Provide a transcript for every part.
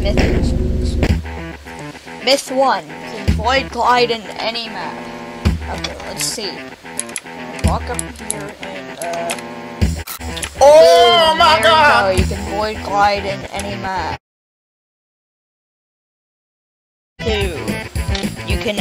Myth 1. You can void glide in any map. Okay, let's see. Walk up here and oh my god! You can void glide in any map. 2. You can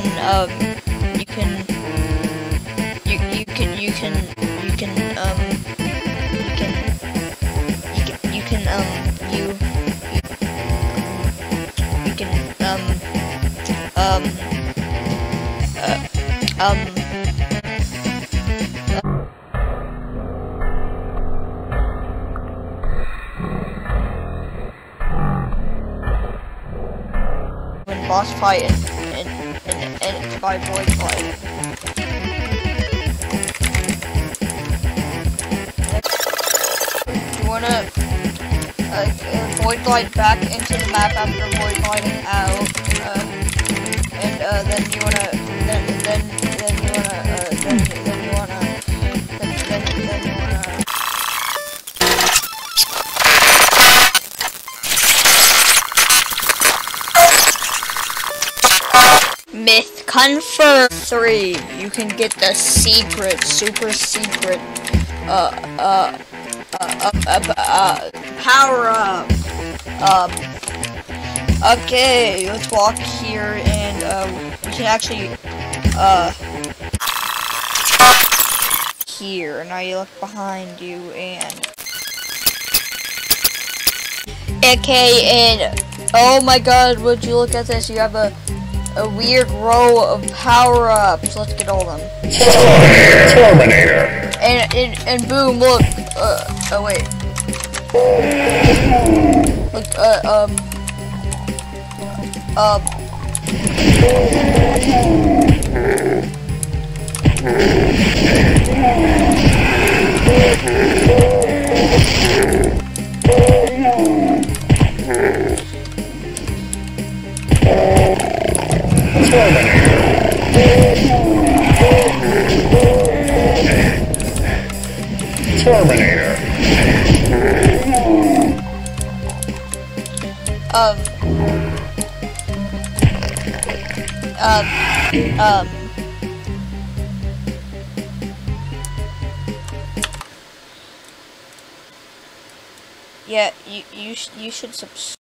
when boss fight and by void glide. You wanna void glide back into the map after void gliding out, and then you wanna Myth confirmed. 3. You can get the secret, super secret, power up. Okay, let's walk here and we can actually here. Now you look behind you and and oh my god, would you look at this? You have a weird row of power-ups. Let's get all of them. Terminator. And boom, look. Oh wait. Look, Terminator. Yeah, you should subscribe.